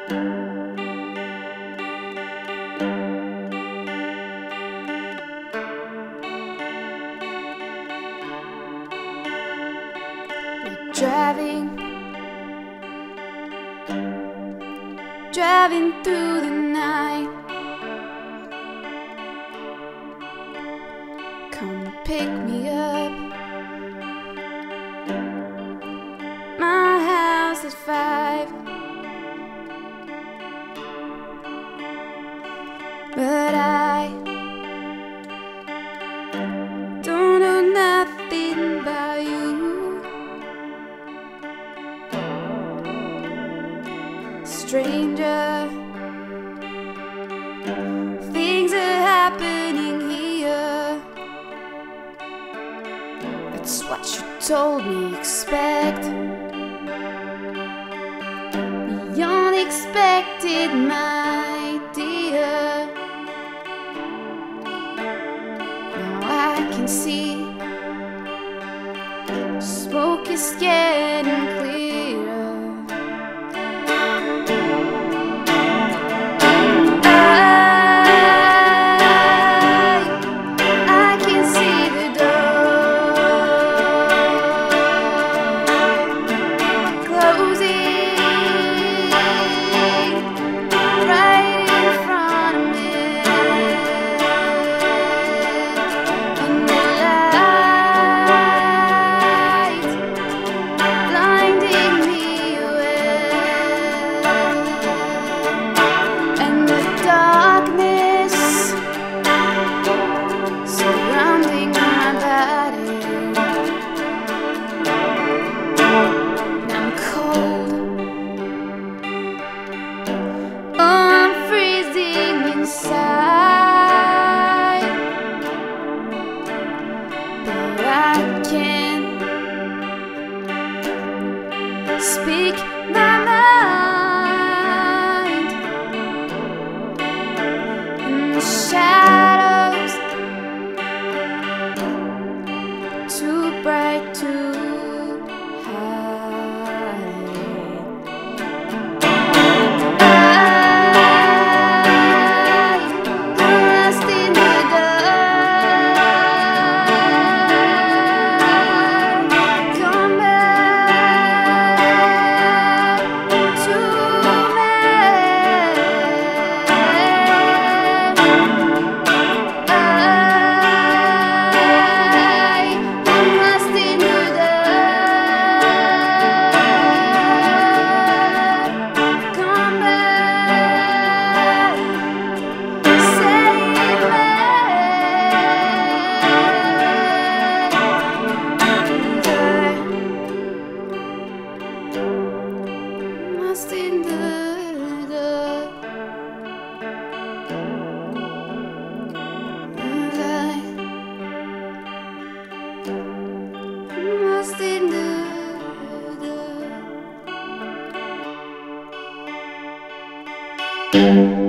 Driving through the night. Come pick me up. My house at 5. But I don't know nothing about you, stranger. Things are happening here. That's what you told me. Expect the unexpected, my dear. Now I can see smoke is getting clearer. I can see the door closing right in front of me, and the light blinding me away, and the darkness surrounding my body. I'm cold, oh, I'm freezing inside, but I can't speak my mind, and the shadows too bright to hide. I'm lost in the dark. Come back to me. I'm lost in the dark. Come back, save me. I'm lost in the dark. I'm lost in the dark.